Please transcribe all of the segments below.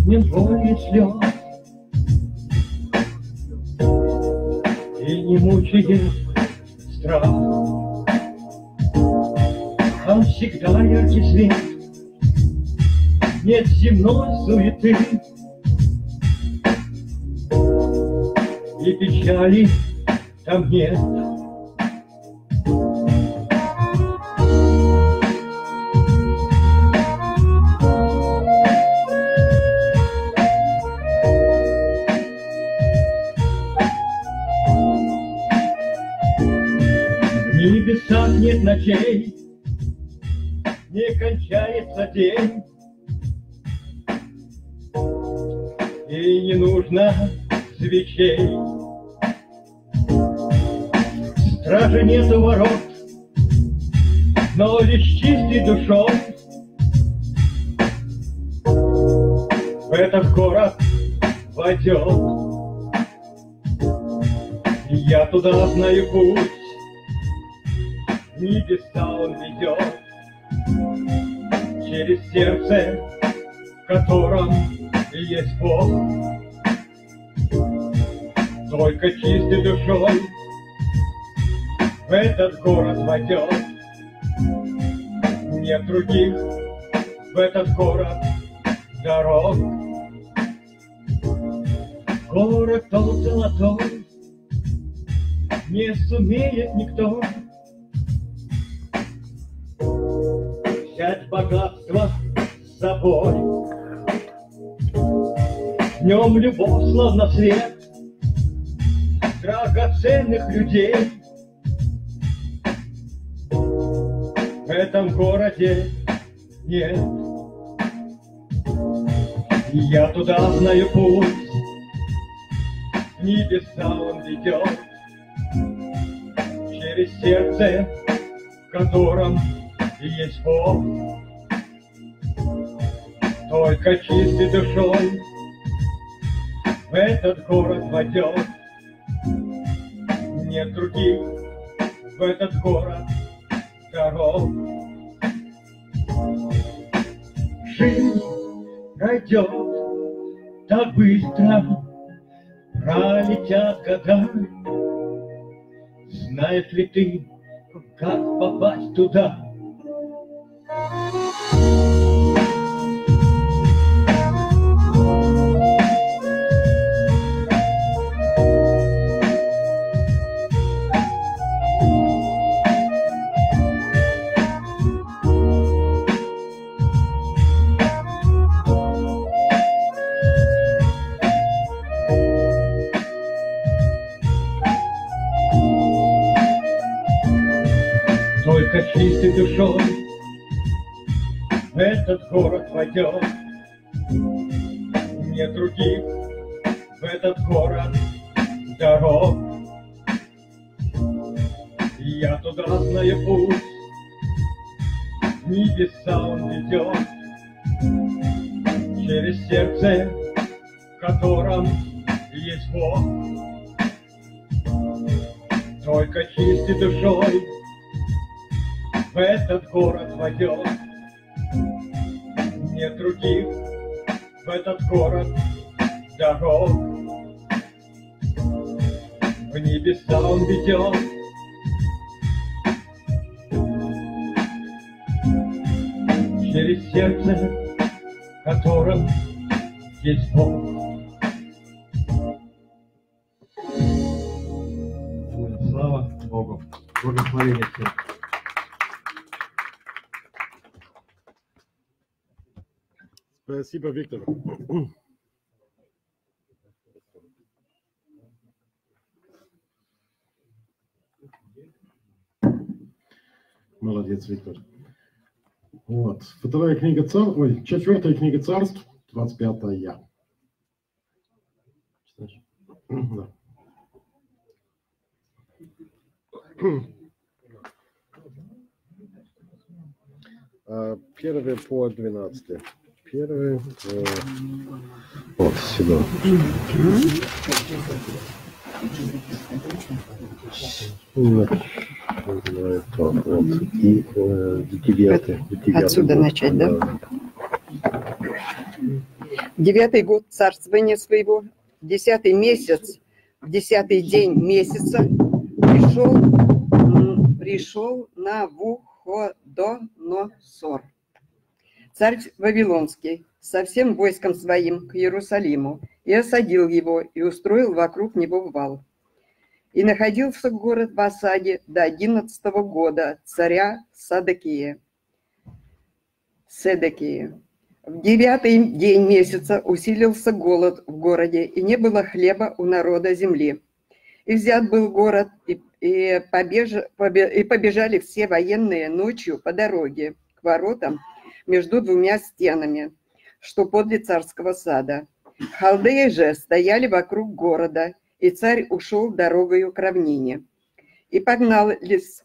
нет боли и слез, и не мучает страх. Там всегда яркий свет, нет земной суеты, и печали там нет. В небесах нет ночей, не кончается день, и не нужно свечей. Стражи нету ворот, но лишь чистой душой в этот город войдет. И я туда знаю путь, в небеса он ведет, через сердце, в котором есть Бог. Только чистой душой в этот город войдет. Нет других в этот город дорог. Город тот золотой не сумеет никто взять богатство с собой. В нем любовь словно свет драгоценных людей. В этом городе нет. И я туда знаю путь, в небеса он ведет, через сердце, в котором есть Бог. Только чистой душой в этот город войдет. Нет других в этот город дорог. Жизнь пройдет так быстро, пролетят года. Знаешь ли ты, как попасть туда? Только чистой душой в этот город войдет. Нет других в этот город дорог. И я туда знаю путь, в небеса он ведет, через сердце, в котором есть Бог. Только чистой душой в этот город войдет. Нет других в этот город дорог. В небеса он ведет, через сердце, в котором есть Бог. Слава Богу. Благословение всем. Спасибо, Виктор. Молодец, Виктор. Вот. Вторая книга царств, четвертая книга царств, 25-я. Да. Первый по 12. Первый вот сюда. Вот. И 9. Отсюда начать, да? В 9-й год царствования своего, в 10-й месяц, в 10-й день месяца пришел Навуходоносор, царь Вавилонский, со всем войском своим к Иерусалиму, и осадил его, и устроил вокруг него вал. И находился город в осаде до 11-го года царя Седекия. В 9-й день месяца усилился голод в городе, и не было хлеба у народа земли. И взят был город, и побежали все военные ночью по дороге к воротам между двумя стенами, что подле царского сада. Халдеи же стояли вокруг города, и царь ушел дорогою к равнине. И погналось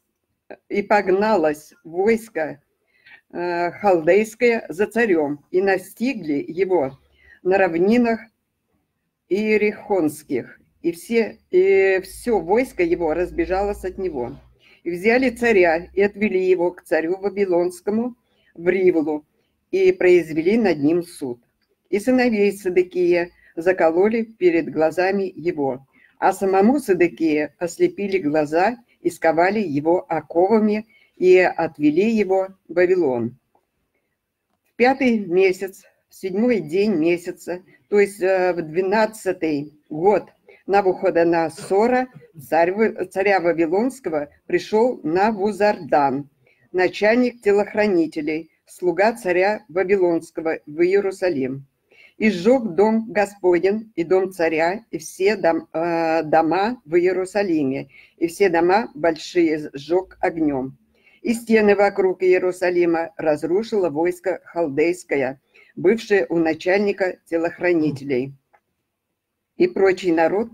войско халдейское за царем, и настигли его на равнинах иерихонских, и все войско его разбежалось от него. И взяли царя, и отвели его к царю Вавилонскому в Ривлу, и произвели над ним суд. И сыновей Седекия закололи перед глазами его, а самому Седекия ослепили глаза и сковали его оковами, и отвели его в Вавилон. В 5-й месяц, в 7-й день месяца, то есть в 12-й год Навуходоносора, царя Вавилонского, пришел Навузардан, начальник телохранителей, слуга царя Вавилонского, в Иерусалим. И сжег дом Господень, и дом царя, и все дома в Иерусалиме, и все дома большие сжег огнем. И стены вокруг Иерусалима разрушило войско халдейское, бывшее у начальника телохранителей. И прочий народ,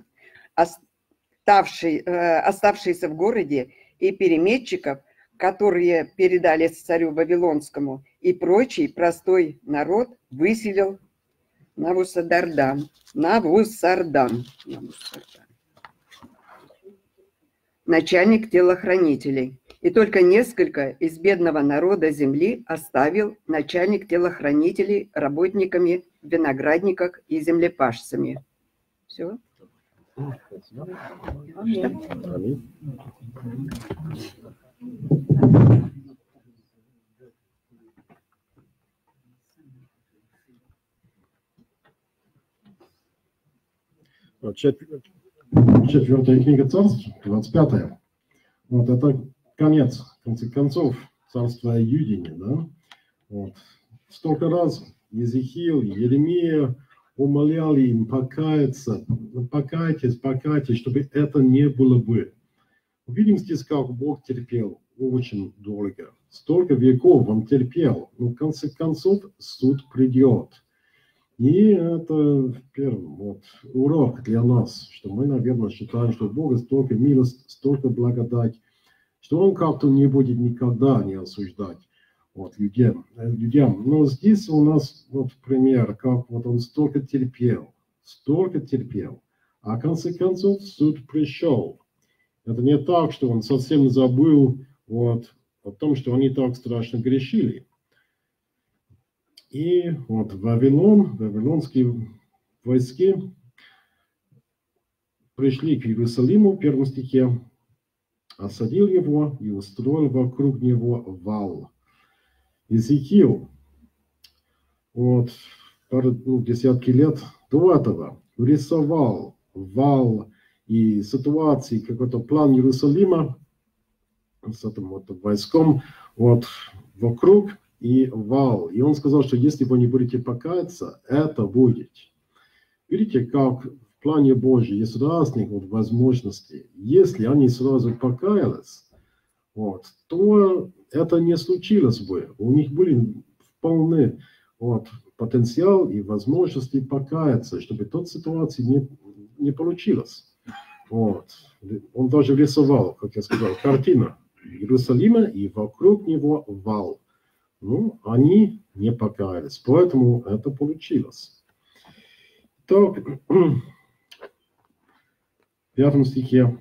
оставшийся в городе, и переметчиков, которые передали царю Вавилонскому, и прочий простой народ выселил Навусардан, начальник телохранителей. И только несколько из бедного народа земли оставил начальник телохранителей работниками в виноградниках и землепашцами. Все. Аминь. Четвертая книга Царств, 25-я. Вот это конец, в конце концов, царства Юдини, да? Вот. Столько раз Иезекииль, Еремия умоляли им покаяться, покайтесь, чтобы это не было бы. Увидим здесь, как Бог терпел очень долго. Столько веков Он терпел, но в конце концов суд придет. И это первый урок для нас, что мы, наверное, считаем, что Бога столько милость, столько благодать, что Он как-то не будет никогда не осуждать людям. Но здесь у нас пример, как Он столько терпел, а в конце концов суд пришел. Это не так, что Он совсем забыл о том, что они так страшно грешили. И вавилонские войска пришли к Иерусалиму в 1 стихе, осадил его и устроил вокруг него вал. Иезекииль, десятки лет до этого рисовал вал и ситуации, какой-то план Иерусалима с этим войском вокруг и вал. И он сказал, что если вы не будете покаяться, это будет. Видите, как в плане Божьем есть разных возможностей. Если они сразу покаялись, то это не случилось бы. У них были вполне потенциал и возможности покаяться, чтобы эта ситуация не получилась. Он даже рисовал, как я сказал, картину Иерусалима и вокруг него вал. Ну, они не покаялись, поэтому это получилось. Так, в 5 стихе,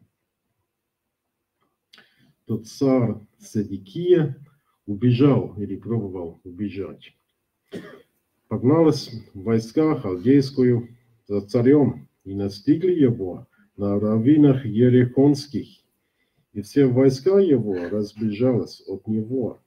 тот царь Седекия убежал или пробовал убежать. погналась в войска халдейскую за царем и настигли его на равнинах Ерихонских, и все войска его разбежались от него.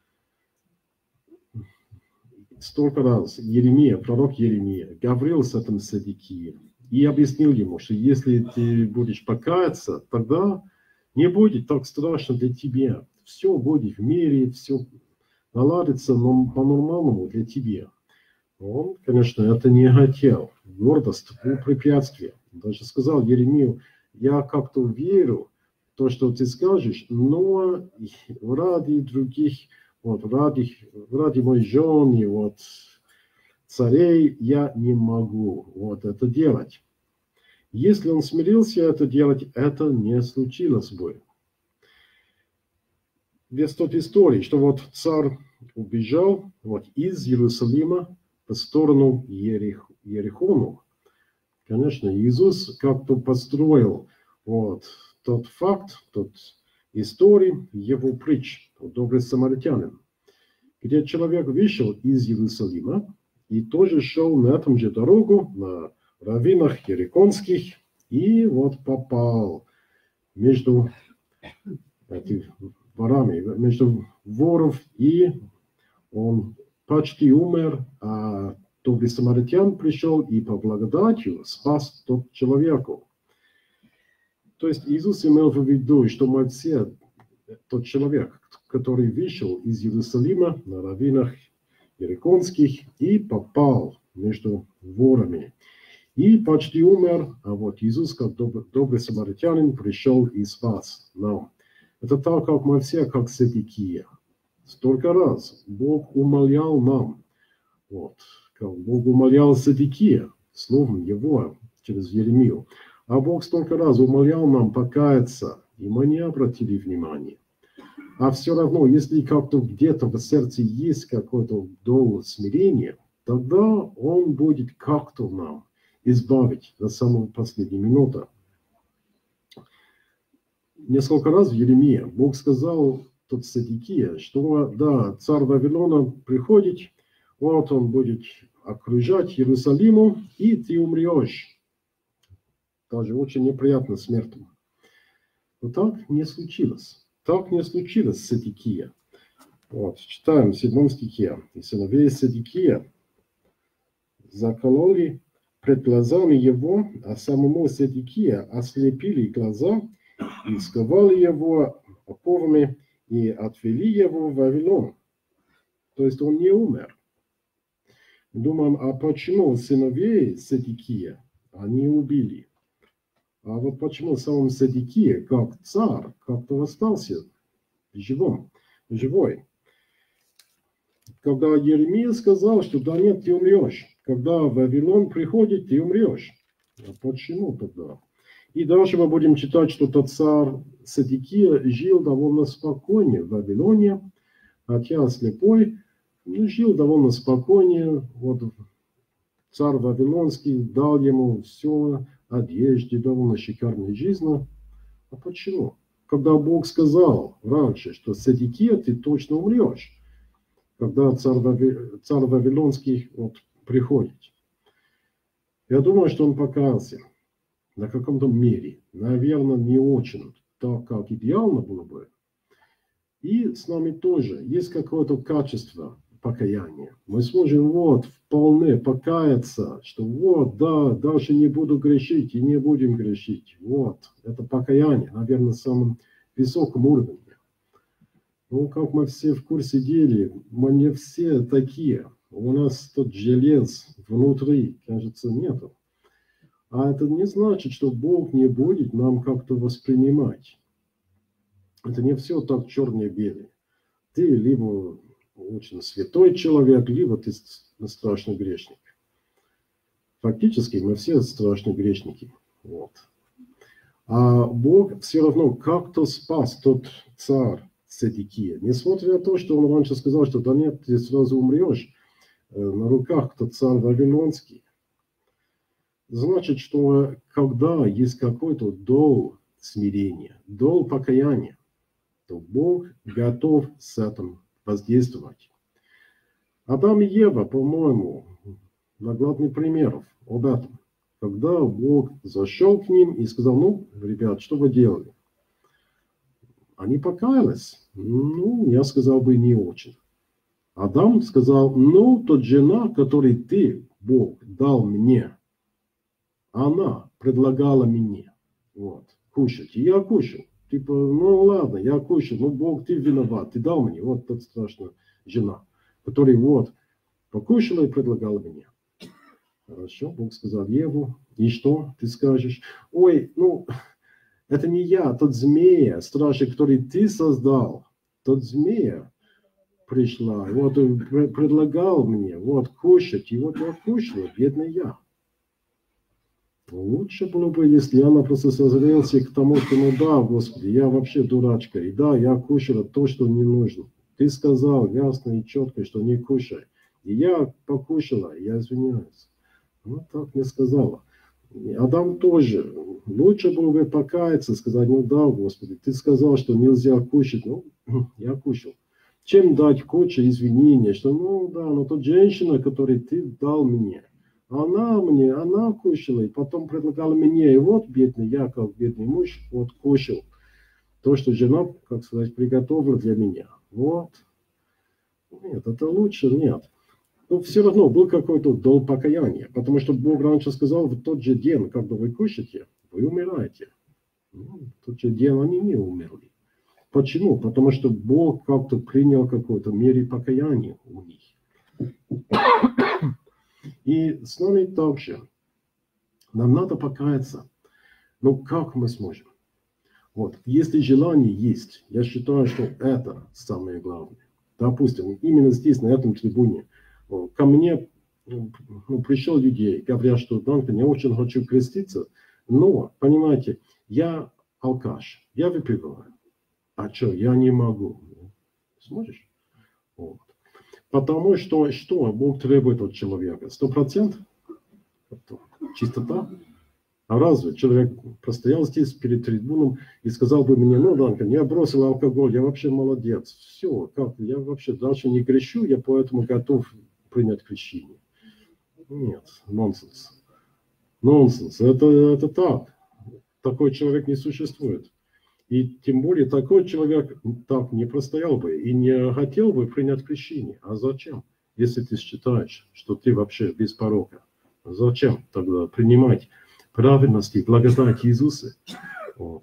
Столько раз Еремия, пророк Еремия, говорил с этим Седекием и объяснил ему, что если ты будешь покаяться, тогда не будет так страшно для тебя. Все будет в мире, все наладится по-нормальному для тебя. Он, конечно, это не хотел. Гордость была препятствие. Даже сказал Еремию, я как-то верю в то, что ты скажешь, но ради других, вот, ради моей жены, вот, царей я не могу вот это делать. Если он смирился это делать, это не случилось бы. Весь тот истории, что вот царь убежал вот, из Иерусалима в сторону Ерихону. Конечно, Иисус как-то построил вот, тот факт, тот историю его притч, добрый самаритянин, где человек вышел из Иерусалима и тоже шел на этом же дорогу, на равнинах Ерихонских, и вот попал между этими ворами, между воров, и он почти умер, а добрый самаритян пришел и по благодатью спас тот человеку. То есть Иисус имел в виду, что мы все, тот человек, который вышел из Иерусалима на равнинах Ерихонских и попал между ворами. И почти умер, а вот Иисус, как добрый самаритянин, пришел и спас нам. Это так, как мы все, как Седекия. Столько раз Бог умолял нам. Вот, как Бог умолял Седекия, словом его, через Еремию. А Бог столько раз умолял нам покаяться, и мы не обратили внимания. А все равно, если как-то где-то в сердце есть какой-то долг смирения, тогда Он будет как-то нам избавить до самой последней минуты. Несколько раз в Еремии Бог сказал тот Седекия, что да, царь Вавилона приходит, вот он будет окружать Иерусалиму, и ты умрешь. Даже очень неприятно смертью. Но так не случилось. Так не случилось с Седекия. Вот, читаем в 7 стихе. И сыновей Седекия закололи пред глазами его, а самому Седекия ослепили глаза и сковали его оковами и отвели его в Вавилон. То есть он не умер. Думаем, а почему сыновей Седекия они убили? А вот почему сам Седекия, как царь, как-то остался живой? Когда Еремия сказал, что да нет, ты умрешь. Когда Вавилон приходит, ты умрешь. А почему тогда? И дальше мы будем читать, что тот царь Седекия жил довольно спокойно в Вавилоне, хотя слепой, но жил довольно спокойно. Вот царь Вавилонский дал ему все, одежде, довольно шикарной жизни. А почему? Когда Бог сказал раньше, что Седекия, ты точно умрешь, когда царь Вавилонский вот, приходит. Я думаю, что он покаялся на каком-то мере. Наверное, не очень так, как идеально было бы. И с нами тоже есть какое-то качество покаяния. Мы сможем вот вполне покаяться, что вот, да, дальше не буду грешить и не будем грешить. Вот, это покаяние, наверное, на самом высоком уровне. Ну, как мы все в курсе дела, мы не все такие. У нас тот желез внутри, кажется, нету. А это не значит, что Бог не будет нам как-то воспринимать. Это не все так черно-белое. Ты либо очень святой человек, либо ты страшный грешник. Фактически мы все страшные грешники. Вот. А Бог все равно как-то спас тот царь Седекия. Несмотря на то, что он раньше сказал, что да нет, ты сразу умрешь на руках тот царь Вавилонский. Значит, что когда есть какой-то долг смирения, долг покаяния, то Бог готов с этим воздействовать. Адам и Ева, по-моему, наглядных примеров об этом. Когда Бог зашел к ним и сказал: ну, ребят, что вы делали? Они покаялись. Ну, я сказал бы, не очень. Адам сказал: ну, тот жена, которой ты, Бог, дал мне, она предлагала мне вот, кушать. И я кушал. Типа, ну ладно, я кушал, ну Бог, ты виноват, ты дал мне. Вот тот страшная жена, которая вот покушала и предлагала мне. Хорошо, Бог сказал Еву: и что ты скажешь? Ой, ну, это не я, тот змея, страшный, который ты создал. Тот змея пришла, вот он предлагал мне, вот, кушать, и вот я кушала, бедный я. Лучше было бы, если она просто созрелась к тому, что, ну да, Господи, я вообще дурачка, и да, я кушала то, что не нужно. Ты сказал ясно и четко, что не кушай. И я покушала, я извиняюсь. Ну, так не сказала. Адам тоже. Лучше было бы покаяться, сказать: ну да, Господи, ты сказал, что нельзя кушать. Ну, я кушал. Чем дать кучу извинений, что, ну да, но тот женщина, которую ты дал мне, она кушала, и потом предлагала мне, и вот бедный я, как бедный муж, вот кушал то, что жена, как сказать, приготовила для меня. Вот. Нет, это лучше, нет. Но все равно был какой-то долг покаяния, потому что Бог раньше сказал: в тот же день, когда вы кушаете, вы умираете. Ну, в тот же день они не умерли. Почему? Потому что Бог как-то принял какой-то мере покаяния у них. И с нами также. Нам надо покаяться. Но как мы сможем? Вот. Если желание есть, я считаю, что это самое главное. Допустим, именно здесь, на этом трибуне, ко мне пришел людей, говорят, что Данка, я очень хочу креститься, но, понимаете, я алкаш, я выпиваю. А что, я не могу. Сможешь? Вот. Потому что Бог требует от человека? 100%? Чистота? А разве человек простоял здесь перед трибуном и сказал бы мне: ну, Данка, я бросил алкоголь, я вообще молодец. Все, как, я вообще дальше не грешу, я поэтому готов принять крещение. Нет, нонсенс. Нонсенс. Это так. Такой человек не существует. И тем более такой человек так не простоял бы и не хотел бы принять крещение. А зачем? Если ты считаешь, что ты вообще без порока, зачем тогда принимать праведность и благодать Иисуса? Вот.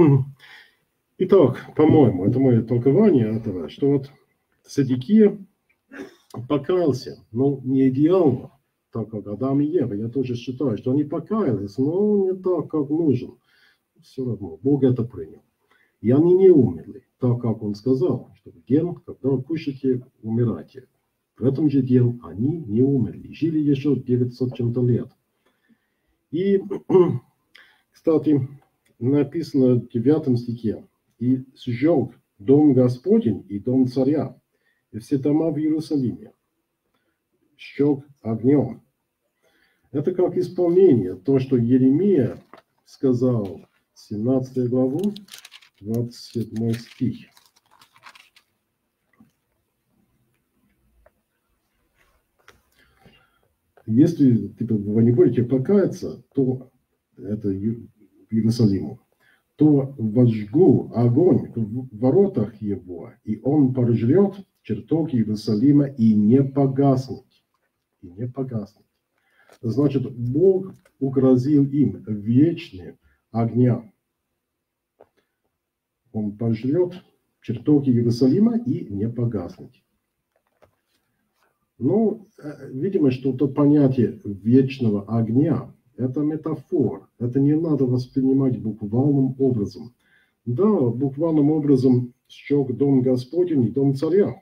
Итак, по-моему, это мое толкование этого, что вот Седекия покаялся, но не идеально, так как Адам и Ева. Я тоже считаю, что они покаялись, но не так, как нужно. Все равно Бог это принял. И они не умерли, так как Он сказал, что в день, когда вы кушаете, умираете. В этом же день они не умерли, жили еще 900 чем-то лет. И, кстати, написано в 9 стихе: «И сжег дом Господень и дом царя, и все дома в Иерусалиме, сжег огнем». Это как исполнение, то, что Еремия сказал, 17 главу, 27 стих. Если вы не будете покаяться, то это Иерусалиму, то возжгу огонь в воротах его, и он пожрет чертоги Иерусалима и не погаснет. И не погаснет. Значит, Бог угрозил им вечным огнем. Он пожрет чертоги Иерусалима и не погаснет. Ну, видимо, что то понятие вечного огня – это метафора. Это не надо воспринимать буквальным образом. Да, буквальным образом сжег дом Господень и дом царя.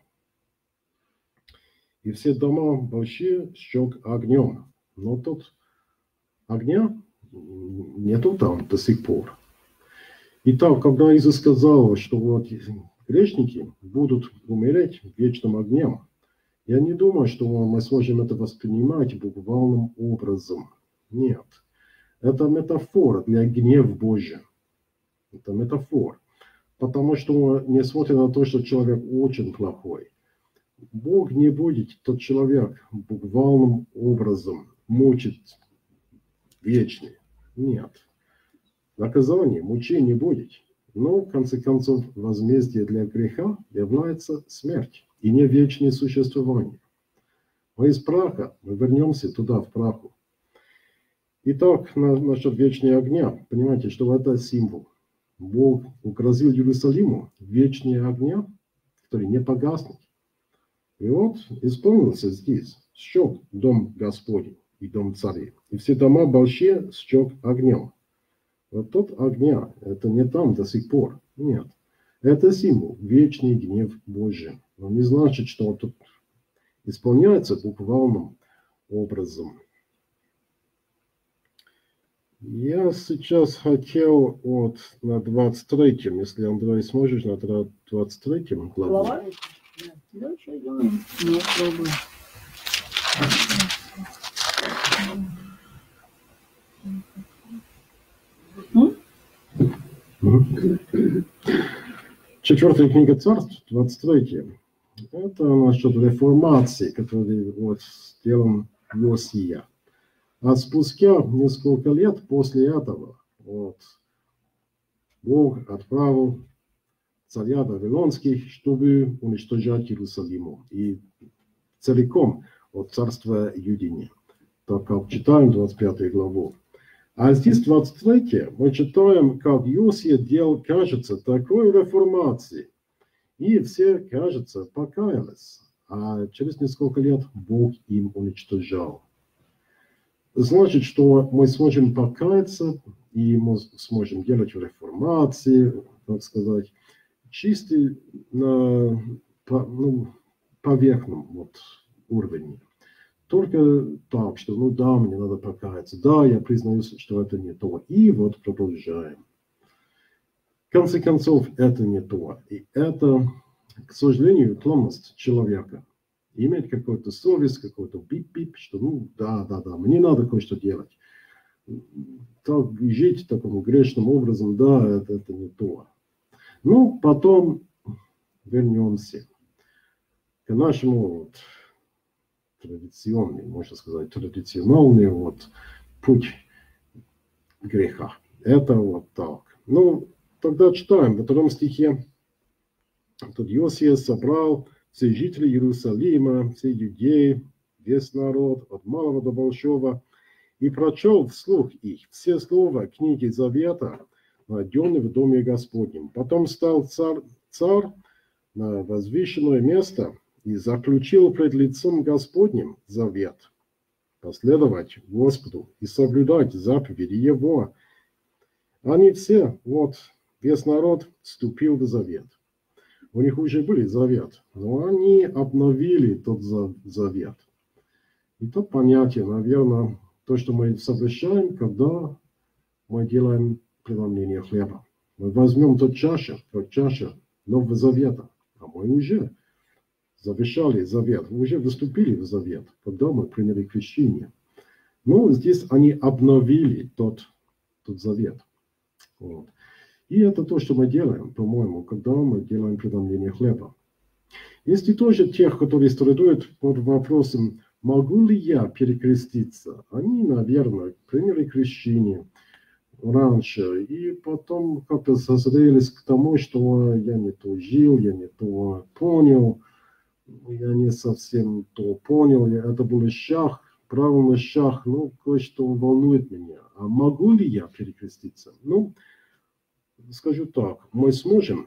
И все дома большие сжег огнем. Но тут огня нету там до сих пор. Итак, когда Иисус сказал, что вот грешники будут умереть вечным огнем, я не думаю, что мы сможем это воспринимать буквальным образом. Нет. Это метафора для гнева Божия. Это метафора. Потому что, несмотря на то, что человек очень плохой, Бог не будет тот человек буквальным образом мучит вечный. Нет. Наказание, мучений не будет. Но, в конце концов, возмездие для греха является смерть и не вечное существование. Мы из праха, мы вернемся туда, в праху. Итак, насчет вечного огня. Понимаете, что это символ. Бог угрозил Иерусалиму вечные огня, который не погаснет. И вот исполнился здесь. Сжег дом Господень и дом царей. И все дома большие сжег огнем. Вот тот огня, это не там до сих пор. Нет. Это символ, вечный гнев Божий. Но не значит, что он тут исполняется буквальным образом. Я сейчас хотел вот на 23-м, если, Андрей, сможешь на 23-м главу. Глава? Да, что делаем? Не пробуем. Четвертая книга Царств, 23. Это насчет реформации, которая вот сделан Иосия. А спустя несколько лет после этого вот, Бог отправил царя Вавилонских, чтобы уничтожать Иерусалим и целиком от царства Юдини. Так как читаем 25 главу. А здесь 23 мы читаем, как Иосия делал, кажется, такой реформации. И все, кажется, покаялись. А через несколько лет Бог им уничтожал. Значит, что мы сможем покаяться, и мы сможем делать реформации, так сказать, чистый на поверхностном вот, уровне. Только так, что, ну да, мне надо покаяться, да, я признаюсь, что это не то, и вот продолжаем. В конце концов, это не то, и это, к сожалению, слабость человека. Иметь какую-то совесть, какой-то бип-бип, что, ну, да, мне надо кое-что делать. Так, жить таким грешным образом, да, это не то. Ну, потом вернемся к нашему вот, традиционный, можно сказать, традиционный вот путь греха. Это вот так. Ну, тогда читаем во 2 стихе. Тут Иосия собрал все жители Иерусалима, все иудеи, весь народ, от малого до большого, и прочел вслух их все слова книги Завета, найденные в доме Господнем. Потом стал царь на возвышенное место и заключил пред лицом Господним завет, последовать Господу и соблюдать заповеди Его. Они все, вот, весь народ вступил в завет. У них уже был завет, но они обновили тот завет. И то понятие, наверное, то, что мы совершаем, когда мы делаем преломление хлеба. Мы возьмем тот чашу, как чаша Нового Завета, а мы уже завершали завет, мы уже вступили в завет, когда мы приняли крещение. Но здесь они обновили тот завет. Вот. И это то, что мы делаем, по-моему, когда мы делаем преломление хлеба. Есть и тоже тех, которые страдают под вопросом, могу ли я перекреститься? Они, наверное, приняли крещение раньше, и потом как-то созрелись к тому, что я не то жил, я не то понял, я не совсем то понял, это был шаг, правильный шаг, ну, кое-что волнует меня. А могу ли я перекреститься? Ну, скажу так, мы сможем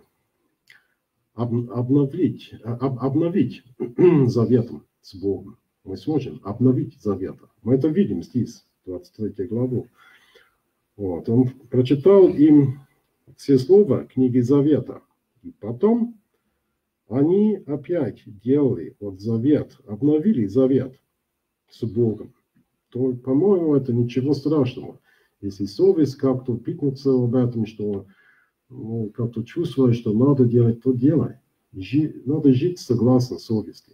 обновить заветом с Богом. Мы сможем обновить завет. Мы это видим здесь, 23 главу. Вот. Он прочитал им все слова книги Завета. И потом они опять делали вот завет, обновили завет с Богом. То, по-моему, это ничего страшного. Если совесть как-то пикнется об этом, что ну, как-то чувствуешь, что надо делать, то делай. Надо жить согласно совести.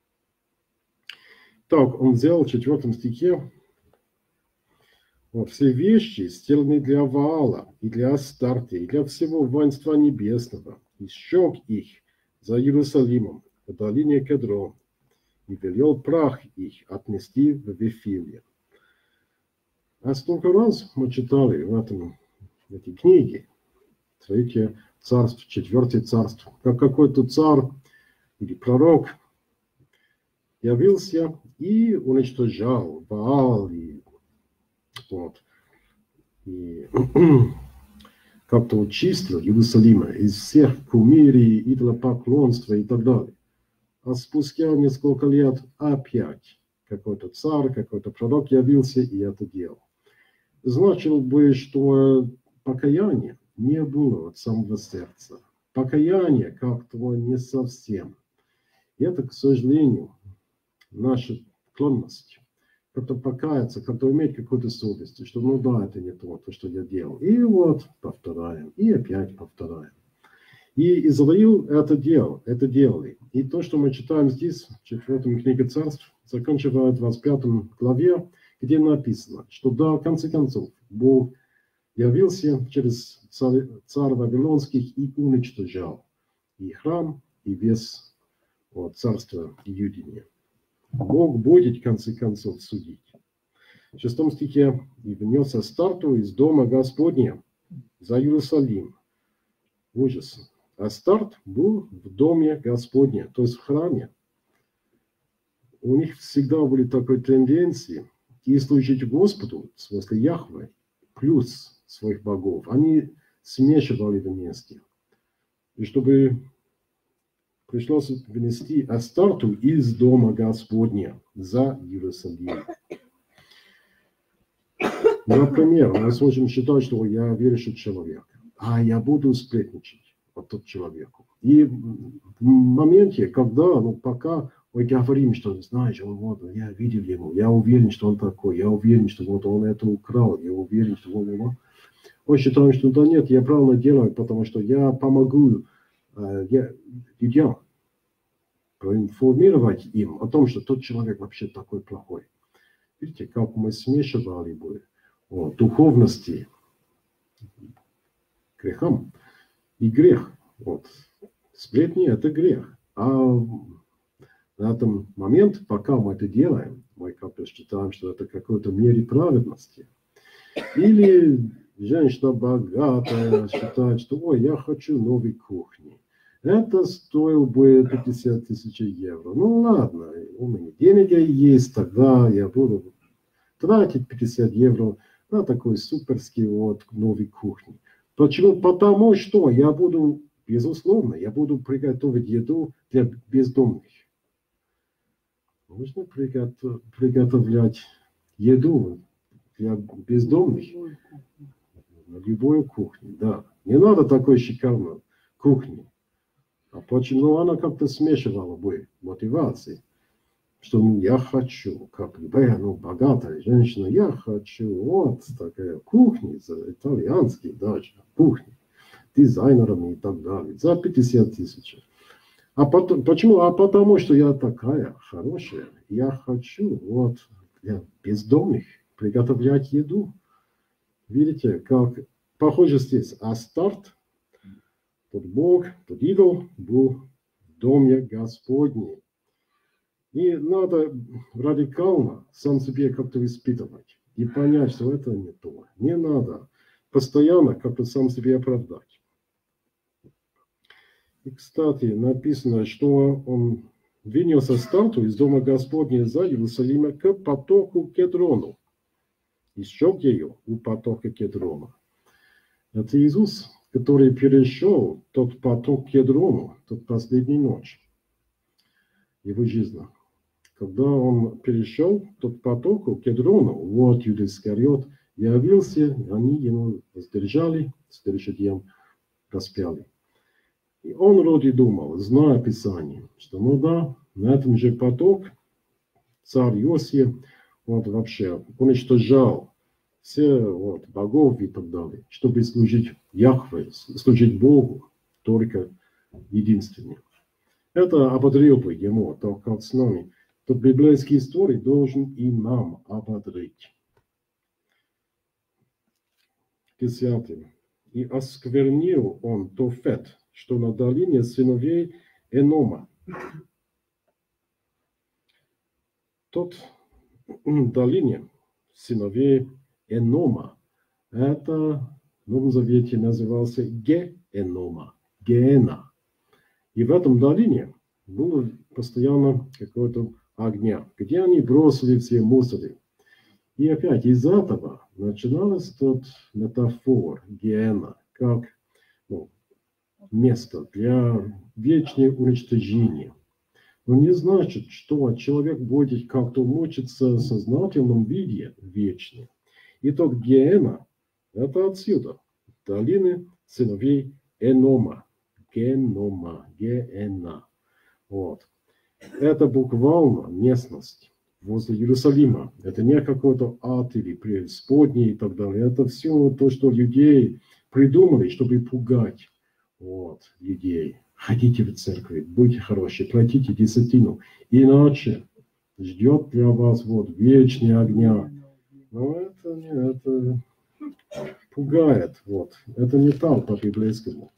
Так, он взял в 4 стихе вот, все вещи, сделанные для Ваала, и для Астарты, и для всего воинства небесного, и сжег их за Иерусалимом, в долине Кедрон, и велел прах их отнести в Вифиле. А столько раз мы читали в этой книге, Третье царство, Четвертое царство, как какой-то царь или пророк явился и уничтожал Ваал, и как-то очистил Иерусалим из всех кумирий, идолопоклонства и так далее. А спустя несколько лет опять какой-то царь, какой-то пророк явился и это делал. Значило бы, что покаяния не было от самого сердца. Покаяние как-то не совсем. И это, к сожалению, наша склонность. Как-то покаяться, как-то иметь какую-то совесть, что ну да, это не то, что я делал. И вот повторяем, и опять повторяем. И Израиль это делали. И то, что мы читаем здесь, в 4 книге Царств, заканчивая 25 главе, где написано, что да, в конце концов, Бог явился через царь Вавилонских и уничтожал и храм, и весь царство Иудине. Бог будет, в конце концов, судить. В 6 стихе «И внес Астарту из дома Господня за Иерусалим». Ужас. Астарт был в доме Господня, то есть в храме. У них всегда были такой тенденции и служить Господу, в смысле Яхве, плюс своих богов. Они смешивали вместе. И чтобы пришлось внести Астарту из дома Господня за Иерусалим. Например, мы сможем считать, что я верующий человек, а я буду сплетничать от того человека. И в моменте, когда, пока мы говорим, что, знаешь, я видел его, я уверен, что он такой, я уверен, что он это украл, я уверен, что он его... Мы считаем, что да нет, я правильно делаю, потому что я помогу людям проинформировать им о том, что тот человек вообще такой плохой. Видите, как мы смешивали бы духовности грехам и грех. Сплетни – это грех. А на этом момент, пока мы это делаем, мы как-то считаем, что это в какой-то мере праведности. Или женщина богатая считает, что ой, я хочу новой кухни. Это стоило бы 50 тысяч евро. Ну ладно, у меня деньги есть, тогда я буду тратить 50 евро на такой суперский новой кухни. Почему? Потому что я буду, безусловно, я буду приготовить еду для бездомных. Можно приготовлять еду для бездомных на любой кухне, да. Не надо такой шикарной кухни. А почему она как-то смешивала бы мотивации? Что я хочу, как любая богатая женщина, я хочу такая кухня, итальянские даже кухни, дизайнерами и так далее, за 50 тысяч. А потом, почему? А потому что я такая хорошая, я хочу для бездомных приготовлять еду. Видите, как похоже здесь. Астарт, тот Бог, тот идол был в доме Господнем. И надо радикально сам себе как-то испытывать и понять, что это не то. Не надо постоянно как-то сам себе оправдать. И, кстати, написано, что он вынес Астарту из дома Господня за Иерусалима к потоку Кедрону. И сжег ее у потока Кедрона. Это Иисус, который перешел тот поток Кедрону, тот последнюю ночь его жизни. Когда он перешел тот поток Кедрону, Юда Искариот явился, они его воздержали, следующий день распяли. И он вроде думал, зная Писание, что на этом же поток царь Иосия вообще уничтожал все богов и так далее, чтобы служить Яхве, служить Богу только единственным. Это ободрил бы ему, так как с нами. Тот библейский историй должен и нам ободрить. 10. И осквернил он Тофет, что на долине сыновей Энома. Тот долине сыновей Энома. Это в Новом Завете назывался Геэнома, Геена. И в этом долине было постоянно какое-то огня, где они бросили все мусоры. И опять из этого начиналась тот метафор Геена, как место для вечного уничтожения. Но не значит, что человек будет как-то мучиться в сознательном виде вечно. И тот Геена – это отсюда, долины сыновей Энома, Генома, Геена. Вот. Это буквально местность возле Иерусалима. Это не какой-то ад или преисподней и так далее. Это все то, что людей придумали, чтобы пугать людей. Ходите в церковь, будьте хорошие, платите десятину. Иначе ждет для вас вечный огня. Но это пугает. Это не так по-библейскому.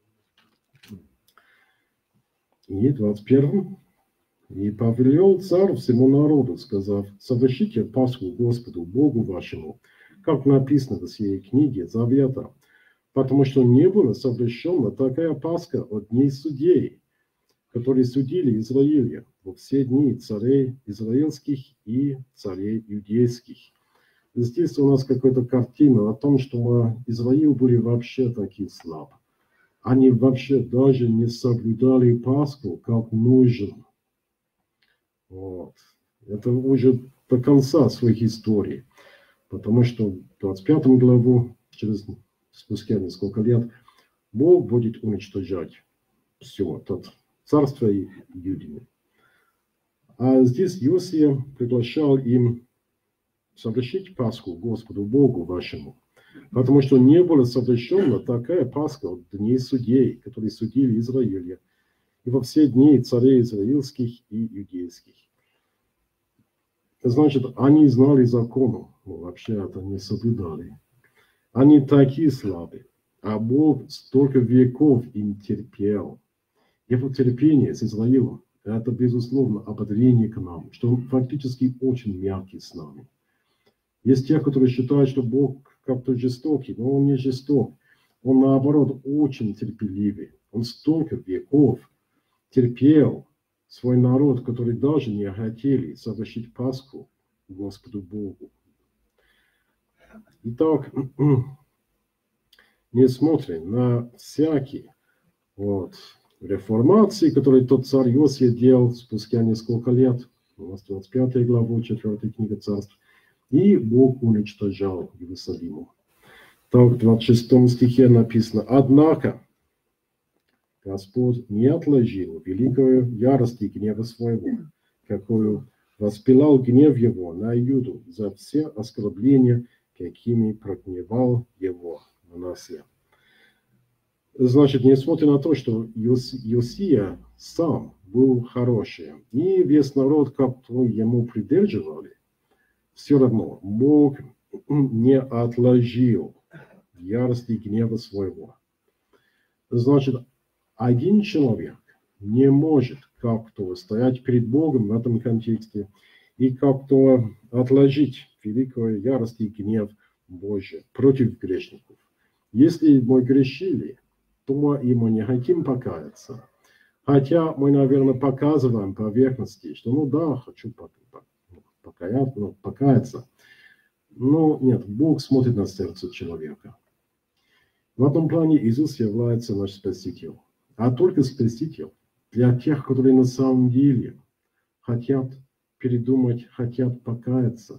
И 21. И повелел царь всему народу, сказав: совершите Пасху Господу Богу вашему, как написано в сей книге Завета, потому что не была совершена такая Пасха от дней судей, которые судили Израиля во все дни царей израильских и царей иудейских. Здесь у нас какая-то картина о том, что Израиль были вообще такие слабы. Они вообще даже не соблюдали Пасху как нужно. Это уже до конца своих историй. Потому что в 25 главу, спустя несколько лет, Бог будет уничтожать все, это царство Иудины. А здесь Иосия приглашал им совершить Пасху Господу Богу вашему, потому что не была совершена такая Пасха от дней судей, которые судили Израиля, и во все дни царей израильских и иудейских. Значит, они знали закону, но вообще это не соблюдали. Они такие слабые, а Бог столько веков им терпел. Его терпение с Израилем – это, безусловно, ободрение к нам, что он фактически очень мягкий с нами. Есть те, которые считают, что Бог как-то жестокий, но он не жесток. Он, наоборот, очень терпеливый. Он столько веков терпел свой народ, который даже не хотели совершить Пасху Господу Богу. Итак, несмотря на всякие реформации, которые тот царь Иосия делал спустя несколько лет, у нас 25 глава, 4 книга Царств, и Бог уничтожал Иерусалиму. Так в 26 стихе написано: «Однако Господь не отложил великую ярость и гнева своего, какую воспылал гнев его на Иуду за все оскорбления, какими прогневал его Манасия». Значит, несмотря на то, что Иосия сам был хороший, и весь народ как-то ему придерживали, все равно Бог не отложил ярости и гнева своего. Значит, один человек не может как-то стоять перед Богом в этом контексте и как-то отложить великую ярость и гнев Божий против грешников. Если мы грешили, то и мы не хотим покаяться. Хотя мы, наверное, показываем поверхности, что хочу покаяться. Но нет, Бог смотрит на сердце человека. В этом плане Иисус является наш Спаситель. А только Спаситель для тех, которые на самом деле хотят передумать, хотят покаяться.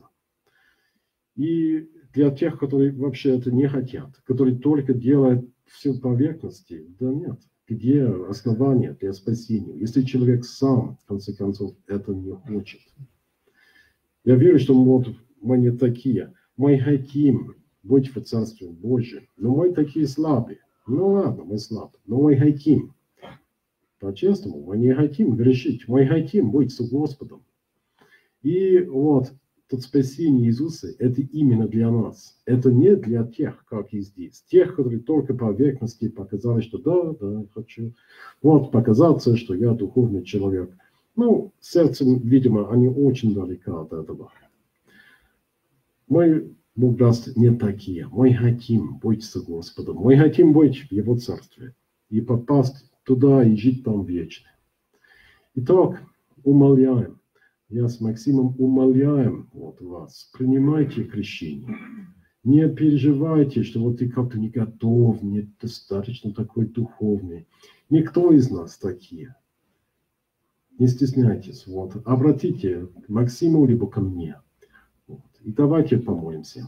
И для тех, которые вообще это не хотят, которые только делают все поверхности, да нет. Где основание для спасения, если человек сам, в конце концов, это не хочет? Я верю, что мы не такие. Мы хотим быть в Царстве Божьем, но мы такие слабые. Ну ладно, мы слабые, но мы хотим. По-честному, мы не хотим грешить, мы хотим быть с Господом. И тут спасение Иисуса, это именно для нас. Это не для тех, как и здесь. Тех, которые только по поверхности показали, что да, хочу. Показаться, что я духовный человек. Сердцем, видимо, они очень далеко от этого. Мы Бог даст не такие. Мы хотим быть с Господом. Мы хотим быть в Его Царстве. И попасть туда и жить там вечно. Итак, умоляем. Я с Максимом умоляем вот вас. Принимайте крещение. Не переживайте, что вот ты как-то не готов, недостаточно такой духовный. Никто из нас такие. Не стесняйтесь. Вот. Обратите к Максиму либо ко мне. Вот. И давайте помолимся.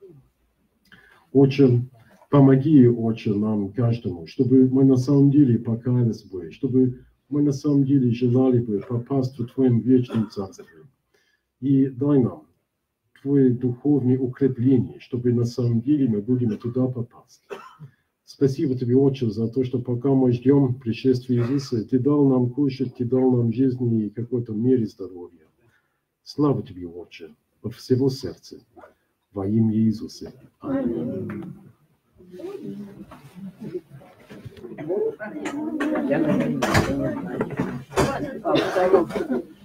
Отче, помоги, Отче, нам каждому, чтобы мы на самом деле покаялись бы, чтобы мы на самом деле желали бы попасть в Твоем вечном Царстве. И дай нам Твое духовное укрепление, чтобы на самом деле мы будем туда попасть. Спасибо Тебе, Отче, за то, что пока мы ждем пришествия Иисуса, Ты дал нам кушать, Ты дал нам жизнь и какой-то мере здоровья. Слава Тебе, Отче, от всего сердца, во имя Иисуса. Аминь. Я